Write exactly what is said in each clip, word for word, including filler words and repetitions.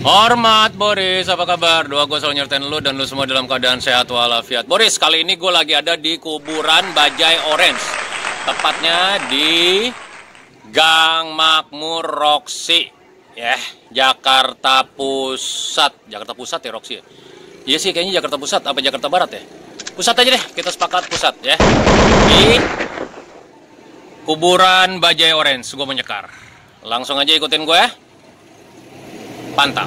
Hormat Boris, apa kabar? Doa gue selalu nyertain lu dan lu semua dalam keadaan sehat walafiat. Boris, kali ini gue lagi ada di kuburan Bajai Orange. Tepatnya di Gang Makmur Roxy, ya, Jakarta Pusat. Jakarta Pusat ya Roxy ya? Iya sih kayaknya Jakarta Pusat, apa Jakarta Barat ya? Pusat aja deh, kita sepakat pusat ya. Di kuburan Bajai Orange, gue menyekar. Langsung aja ikutin gue ya. Pantau.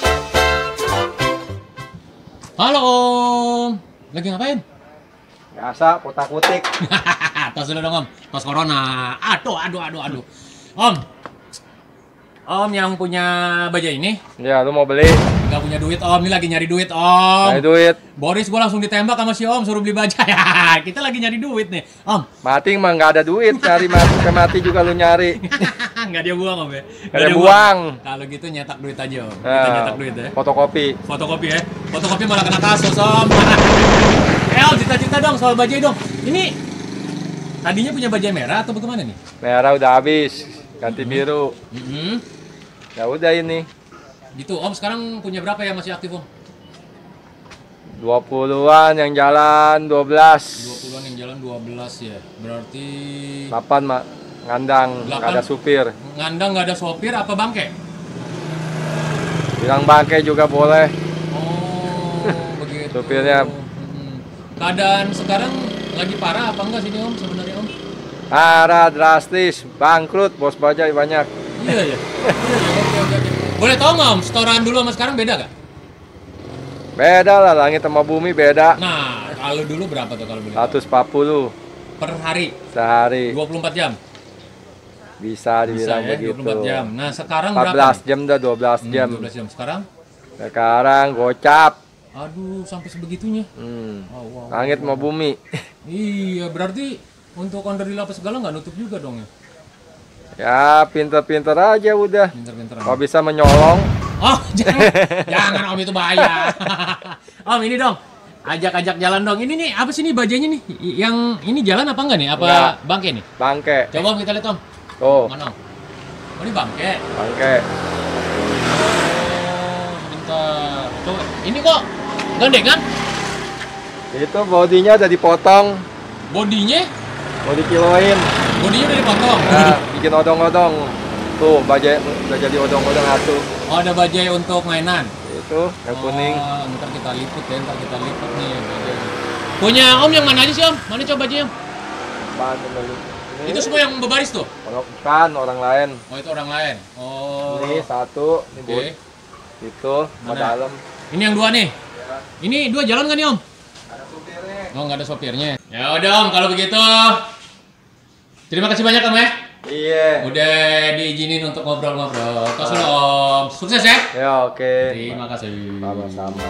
Halo Om, lagi ngapain? Biasa, kotak-kutik. Tos dulu dong Om, tos corona. Aduh, aduh, aduh, aduh. Om, Om yang punya bajai ini? Ya, lu mau beli? Gak punya duit Om, ini lagi nyari duit Om. Nyari duit. Boris gua langsung ditembak sama si Om, suruh beli bajai. Kita lagi nyari duit nih, Om. Mati mah nggak ada duit, cari mati ke mati juga lu nyari. Nggak dia buang Om ya? Nggak ada buang. Kalau gitu nyetak duit aja Om. Kita Nah, nyetak duit ya. fotokopi. Fotokopi ya. Fotokopi malah kena kasus Om. Eh Om, cerita-cerita dong soal bajai dong. Ini tadinya punya bajai merah atau bagaimana nih? Merah udah habis, ganti Hmm. biru. Mm-hmm. Ya udah ini. Gitu Om, sekarang punya berapa yang masih aktif Om? dua puluhan yang jalan dua belas. dua puluhan yang jalan dua belas ya. Berarti delapan mak ngandang, nggak Delapan. ada supir. ngandang nggak ada sopir apa bangke? Bilang bangke juga boleh. Oh, begitu. Supirnya. Mm-mm. Keadaan sekarang lagi parah apa enggak sini Om sebenarnya Om? Parah, drastis, bangkrut, bos bajai banyak. Iya ya. Oke, oke, oke. Boleh tahu nggak Om, setoran dulu sama sekarang beda gak? Beda lah, langit sama bumi beda. Nah, kalau dulu berapa tuh kalau boleh tahu? seratus empat puluh Per hari, sehari. dua puluh empat jam? Bisa Bisa dibilang ya, begitu. dua puluh empat jam. Nah, sekarang empat berapa? belas nih? jam dah, dua belas Hmm, jam. dua belas jam. Sekarang? Sekarang gocap. Aduh, sampai sebegitunya. Hmm. Oh, wow, Langit wow, mau wow. bumi. Iya, berarti untuk onder di lapas segala nggak nutup juga dong ya? Ya, pinter-pinter aja udah. Pinter-pinter. Kalau bisa menyolong. Oh, jangan, jangan Om, itu bahaya. Om, ini dong, ajak-ajak jalan dong. Ini nih, apa sih nih bajanya nih? Yang ini jalan apa enggak nih? Apa Enggak. bangke nih? Bangke. Coba Om, kita lihat Om. Tuh, Mana Om? Oh, ini bangke. bangke. Oh, sebentar. Coba, ini kok gandengan? Itu bodinya udah dipotong, Bodinya? mau dikiloin. Bodinya udah dipotong. Nah, bikin odong-odong. Tuh, bajai udah jadi odong-odong satu. Oh, ada bajai untuk mainan. Itu yang kuning. Oh, ntar kita liput ya, ntar kita liput nih bajai. Punya Om yang mana aja sih Om? Mana coba bajai Om? Apaan dulu? Ini Itu semua yang berbaris tuh? orang- bukan orang lain. Oh, itu orang lain. Oh. Ini satu, ini Oke. bud. Itu mau Mana? dalam. Ini yang dua nih. Ini dua jalan kan nih Om? Ada supirnya. Oh, nggak ada sopirnya. Ya udah Om, kalau begitu. Terima kasih banyak Om ya. Iya. Udah diizinin untuk ngobrol-ngobrol. Tos dulu Om. Sukses ya. Ya, oke. Terima kasih. Sama-sama.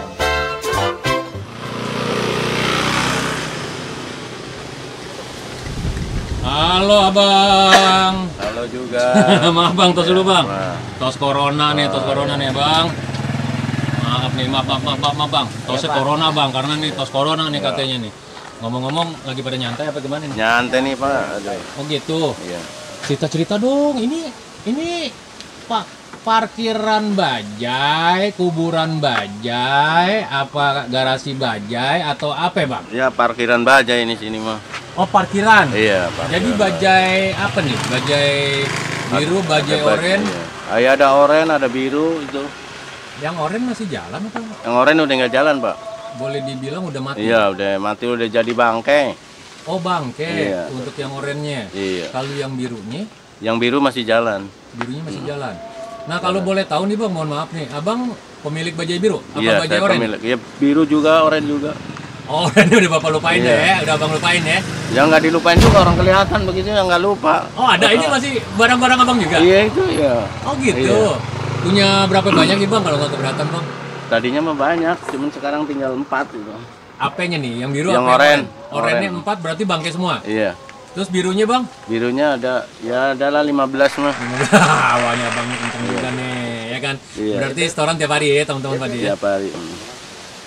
Halo Abang. Halo juga. Maaf Bang, tos dulu Bang. Nah, Tos corona nih, tos corona nih Bang. Maaf nih, maaf, maaf, maaf, maaf, maaf Bang. Tosnya corona Bang, karena nih tos corona nih katanya nih. Ngomong-ngomong, lagi pada nyantai apa gimana nih? nyantai nih Pak. Aduh. Oh gitu. Iya. Cerita-cerita dong. Ini ini Pak parkiran bajai, kuburan bajai, apa garasi bajai atau apa Bang? Ya parkiran bajai ini sini mah. Oh parkiran. Iya. Parkiran Jadi bajai apa nih? Bajai biru, bajai Ada oranye. Iya. Ah, ya, ada oranye, ada biru itu. Yang oranye masih jalan atau Yang oranye udah nggak jalan Pak. boleh dibilang udah mati? Iya, udah mati, udah jadi bangke. Oh bangke Iya. untuk yang oranye. Iya. Kalau yang birunya, Yang biru masih jalan. birunya masih jalan. Nah kalau boleh tahu nih Bang, mohon maaf nih, Abang pemilik bajai biru? Apa Iya, bajai saya oranye? pemilik. Iya, biru juga, oranye juga. Oh, ini udah Bapak lupain Iya. ya, udah Abang lupain ya. Ya nggak dilupain juga, orang kelihatan begitu ya nggak lupa. Oh, ada ini masih barang-barang Abang juga? Iya itu ya. Oh, gitu. Iya. Punya berapa banyak nih Bang kalau nggak keberatan Bang? Tadinya mah banyak, cuman sekarang tinggal empat gitu. Apanya nih? Yang biru Yang apa? oranye. Oranye Oranye. empat berarti bangke semua. Iya. Terus birunya Bang? Birunya ada, ya adalah lima belas mah. Awalnya Bang kenceng juga nih, ya kan? Iya. Berarti setoran tiap hari ya teman-teman tadi ya. Tiap hari. Hmm.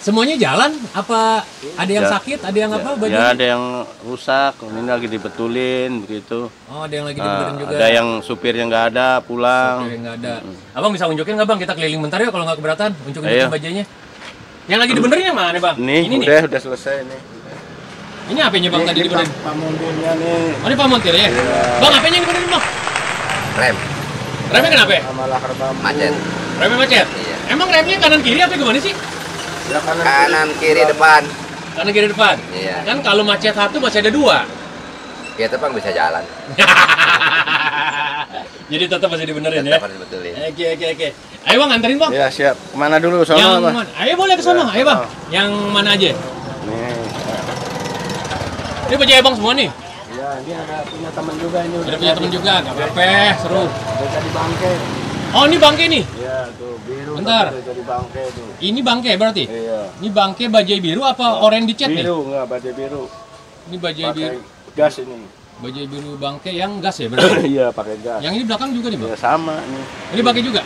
Semuanya jalan? Apa ada yang Ya. sakit? Ada yang apa? Ya, Baju? ya ada yang rusak, ini lagi dibetulin begitu. Oh, ada yang lagi Nah, dibenerin juga. ada yang supirnya nggak ada pulang. Oke, nggak ada. Abang bisa unjukin nggak bang? Kita keliling bentar ya kalau nggak keberatan. Unjukin Ayo. bajainya. Yang lagi dibenerin yang mana bang? Nih, ini udah nih. udah selesai nih. Ini apanya bang tadi dibenerin? Pak montirnya nih. Oh ini pamontir ya? Iya. Bang apanya yang dibenerin bang? Rem Remnya kenapa? ya? Sama lakar bambu. macet, Remnya macet? Iya. Emang remnya kanan kiri apa gimana sih? Ya, kanan, kanan kiri depan. Kanan kiri depan? Iya. Kan kalau macet satu masih ada dua. Ya depan bisa jalan. Jadi tetap masih dibenerin ya? Tetap harus betulin. Oke oke oke. Ayo bang anterin bang. Ya siap. Kemana dulu? Sono Yang apa? mana? Ayo boleh ke sono. Ya, Ayo bang. sono. Yang mana aja? Nih. Ini bajai abang semua nih. Ya, ini ada punya teman juga ini. Ada punya temen juga, nggak apa-apa, seru. Udah jadi bangke. Oh ini bangke nih. Iya, tuh biru. Bentar. Udah jadi bangke tuh. Ini bangke berarti? Iya. Ini bangke bajai biru apa oranye dicat nih? Biru enggak, bajai biru. Ini bajai Pakai biru, gas ini. bajai biru bangke yang gas ya berarti? Iya, pakai gas. Yang ini belakang juga nih bang? Ya sama nih. Ini bangke juga?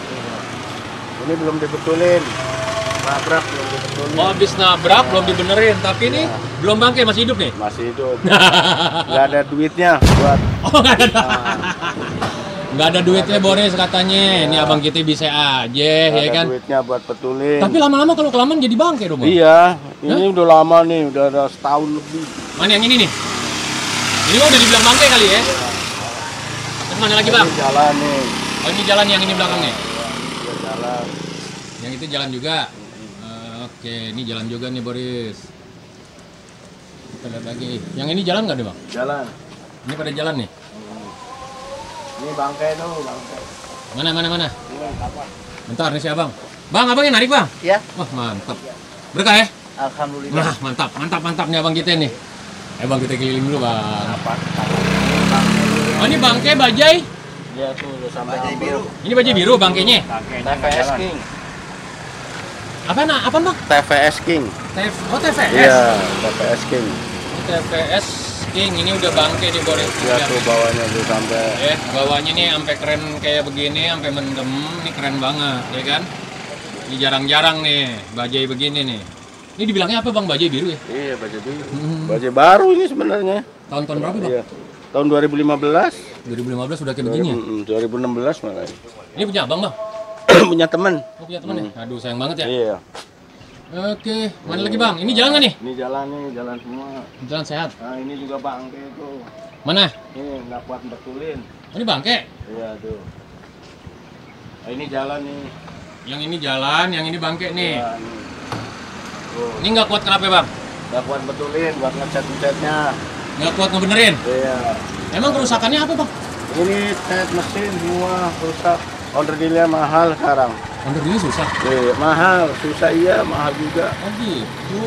Ini belum dibetulin. Nabrak belum dibetulin. Oh habis nabrak belum dibenerin, tapi ini belum bangke masih hidup nih? Masih hidup. Nggak ada duitnya buat. Oh nggak ada. Nggak ada duitnya Boris katanya. Ini abang kita bisa aja Nggak ya ada kan? duitnya buat betulin. Tapi lama-lama kalau kelamaan jadi bangke dong bang? Iya, ini udah lama nih, udah ada setahun lebih. Mana yang ini nih? Ini mah udah dibilang bangke kali ya? Terus mana lagi bang? Ini jalan nih. Oh ini jalan yang ini belakangnya? Udah jalan. Yang itu jalan juga? Eh, Oke, ini jalan juga nih Boris. Kita lihat lagi. Yang ini jalan nggak deh bang? Jalan. Ini pada jalan nih? Ini bangkai tuh, bangkai. Mana, mana, mana? Ini apa? Bentar, nih si abang. Bang, abang yang narik bang? Ya. Wah mantap. Berkah ya? Alhamdulillah. Nah, mantap, mantap, mantap nih abang kita nih. Eh bang, kita keliling dulu bang. Apa? Oh ini bangke bajai? Iya tuh, udah sampai Bajai ambruk. biru. Ini bajai biru bangkainya? T V S King. Apa nah? Apa bang? T V S King. Tef oh T V S? Iya, T V S King. Ini T V S King, ini udah bangke nih Boris. Iya tuh bawahnya tuh sampai. Eh, bawahnya nih sampai keren kayak begini, sampai mendem, ini keren banget, ya kan? Ini jarang-jarang nih, bajai begini nih. Ini dibilangnya apa bang, bajai biru ya? Iya, baju biru. Hmm. Baju baru ini sebenarnya. Tahun-tahun berapa bang? Iya. Tahun dua ribu lima belas. dua ribu lima belas udah kayak begini ya? dua ribu enam belas malah. Ini punya abang bang? Punya teman. Oh, punya teman ya? Aduh sayang banget ya? Iya. Oke, mana lagi bang? Ini jalan nggak nih? Ini jalan nih, jalan semua. Jalan sehat. Nah, ini juga bangke tuh. Mana? Ini nggak kuat betulin. Oh, ini bangke? Iya tuh. Nah, ini jalan nih. Yang ini jalan, yang ini bangke nih. Iya, nih. Tuh. Ini nggak kuat kenapa bang? Nggak kuat betulin buat ngecat-ngecatnya. Nggak kuat ngebenerin? Iya. Emang kerusakannya apa bang? Ini cat mesin semua rusak. Order dealnya mahal sekarang. Under ini susah. Iya, mahal, susah iya, mahal juga. Oh gitu.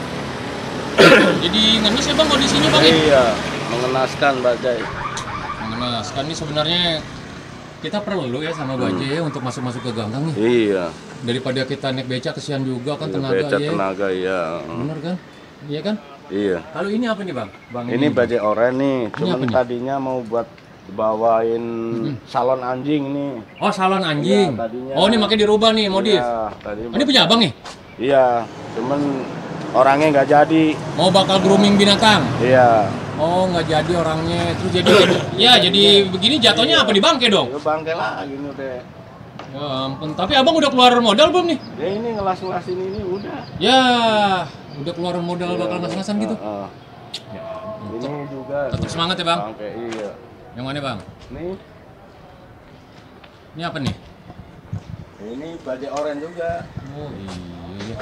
Jadi ngemis ya bang kondisinya bang ya? Iya, mengenaskan bajai. Mengenaskan ini sebenarnya kita perlu ya sama bajai ya untuk masuk-masuk ke ganggang nih. Iya. Daripada kita naik beca kesian juga kan Iya, tenaga becak ya. tenaga iya. Bener kan? Iya kan? Iya. Kalau ini apa nih bang? Bang Ini bajai oranye nih, apa cuman nih? tadinya mau buat bawain salon anjing nih. Oh salon anjing. Iya, tadinya. Oh ini makanya dirubah nih modif. Iya, tadi Oh, ini punya abang nih? Iya, cuman orangnya nggak jadi. Mau bakal grooming binatang? Iya. Oh nggak jadi orangnya. Terus jadi ya jadi begini jatuhnya apa di bangke dong? Ya bangke lagi nih udah. Ya ampun. Tapi abang udah keluar modal belum nih? Ya ini ngelas-ngelasin ini udah. Ya udah keluar modal bakal ngas-ngasan gitu. Heeh. Ya ampun. Ini juga. Tetap semangat ya bang. Bangke iya. Yang mana bang? Nih, Ini apa nih? ini bajai oranye juga. Oh iya.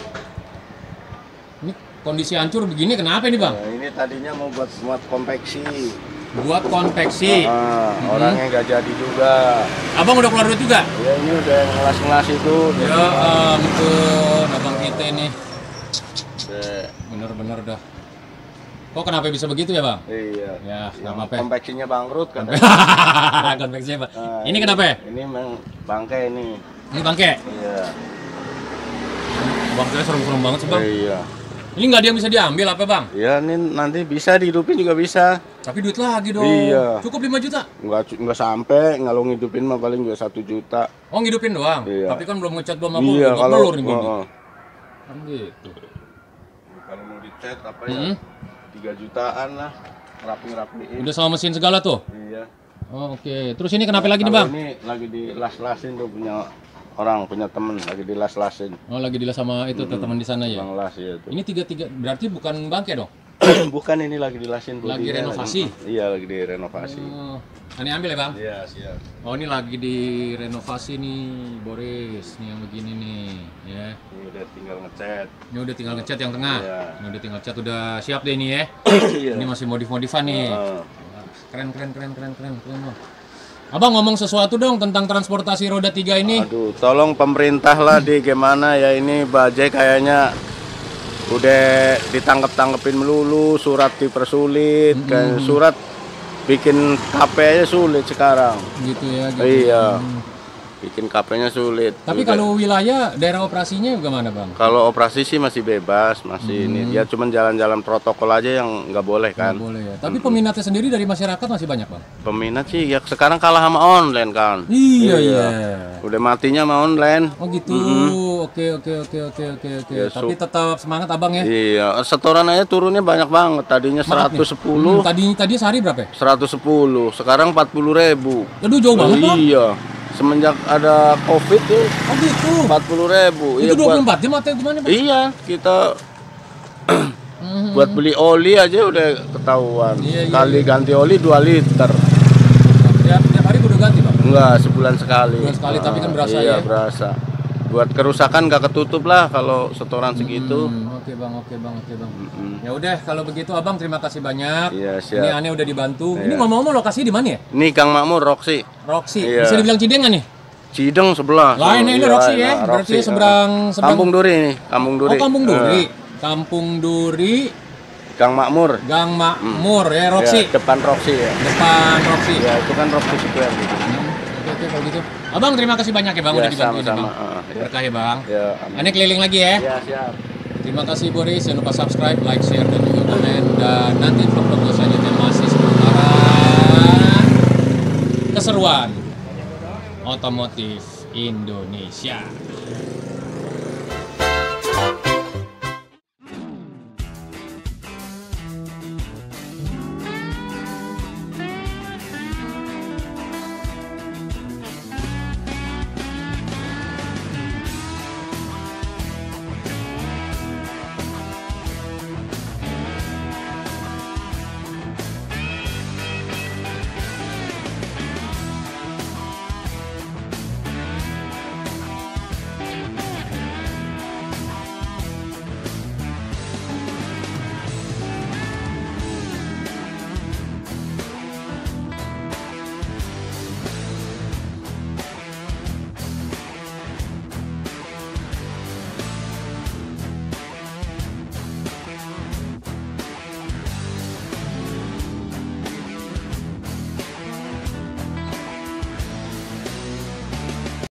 Ini kondisi hancur begini kenapa nih bang? Nah, ini tadinya mau buat buat konveksi. Buat konveksi. Ah, Hmm. orangnya nggak jadi juga. Abang udah keluar duit juga? Ya ini udah ngelas-ngelas itu. Ya ampun, abang kita ini Udah. bener-bener dah. Kok kenapa bisa begitu ya bang? Iya. Ya, nggak Yang apa-apa. konveksinya bangkrut kan. Konveksi apa? Nah, Ini kenapa ya? Ini memang bangkai ini. Ini bangke. Iya. Bangke serem-serem banget sih bang. Iya. Ini nggak ada yang bisa diambil apa bang? Iya, ini nanti bisa dihidupin juga bisa. Tapi duit lagi dong. Iya. Cukup lima juta? Nggak nggak sampai, kalau ngidupin mah paling juga satu juta. Oh ngidupin doang? Iya. Tapi kan belum ngecat belum apa, Iya, belum kalau telur nih belum. oh, oh. Kan gitu. Kalau mau dicat apa Mm-hmm. ya? tiga jutaan lah. Rapi-rapiin. Udah sama mesin segala tuh? Iya. Oh, oke. Okay. Terus ini kenapa lagi nih, Bang? Ini lagi dilas-lasin tuh punya orang, punya temen lagi dilas-lasin. Oh, lagi dilas sama itu Mm-hmm. teman di sana ya? Bang las ya itu. Ini tiga-tiga, berarti bukan bangke dong? Bukan, ini lagi dilasin Lagi bodinya, renovasi? Lagi, iya, lagi direnovasi. Oh, ini ambil ya, Bang? Iya, siap. Oh, ini lagi direnovasi nih, Boris. Nih yang begini nih, ya. Ini udah tinggal ngecat. Ini udah tinggal ngecat yang tengah. Iya. Ini udah tinggal cat, udah siap deh ini ya. Iya. Ini masih modif-modifan nih. Heeh. Keren, keren, keren, keren, keren, keren, Bang. Abang ngomong sesuatu dong tentang transportasi roda tiga ini. Aduh, tolong pemerintah lah di gimana ya, ini bajai kayaknya udah ditangkep-tangkepin melulu, surat dipersulit, Mm-hmm. kayak surat bikin K P aja sulit sekarang. Gitu ya. Gitu. Iya. Hmm. Bikin K P-nya sulit. Tapi Udah. kalau wilayah daerah operasinya gimana, Bang? Kalau operasi sih masih bebas, masih Hmm. ini. Dia cuma jalan-jalan protokol aja yang nggak boleh kan. Nggak boleh ya. Tapi peminatnya sendiri dari masyarakat masih banyak, Bang. Peminat sih ya sekarang kalah sama online kan. Iya, iya. Udah matinya sama online. Oh gitu. Oke, oke, oke, oke, oke, oke. Ya, Tapi su- tetap semangat, Abang ya. Iya, setoran aja turunnya banyak banget. Tadinya Maaf nih. seratus sepuluh, Hmm, tadi tadi sehari berapa ya? seratus sepuluh, sekarang empat puluh ribu. Aduh, jauh banget, Bang. Iya, semenjak ada COVID tuh Oh gitu. empat puluh ribu. Itu dua puluh empat jam atau gimana, Bang? Iya, kita Mhm. buat beli oli aja udah ketahuan. Iya, iya, Kali iya. ganti oli dua liter. Tiap, tiap hari kudu ganti, Bang. Enggak, sebulan sekali. Sebulan sekali, tapi kan berasa iya, ya? berasa. Buat kerusakan nggak ketutup lah kalau setoran segitu. Hmm, oke, Bang, oke, Bang, oke, Bang. Mm-mm. Ya udah, kalau begitu Abang terima kasih banyak. Iya, siap. Ini aneh udah dibantu. Ini Iya. ngomong-ngomong lokasinya di mana ya? Ini Kang Makmur, Roxy. Roxy. Iya. Bisa dibilang Cidengan nih? Cideng sebelah. Lain ini Iya, Roxy lain, ya. nah, Berarti Roxy, seberang ah. seberang Kampung Duri nih, Kampung Duri. Oh, Kampung Duri. Eh, Kampung Duri, Kang Makmur. Gang Makmur ya, Roxy. Ya, depan Roxy ya. Depan Roxy. Ya, itu kan Roxy Square gitu. Hmm, Oke, oke kalau gitu. Abang terima kasih banyak ya, Bang, Ya, udah dibantu ini, sama-sama. Bang. Ah, ya. Berkah ya, Bang. Ya, amin. Aneh keliling lagi ya. Ya, siap. Terima kasih Boris, jangan lupa subscribe, like, share, dan juga komen. Dan nanti vlog-vlog gue selanjutnya masih seputaran keseruan otomotif Indonesia.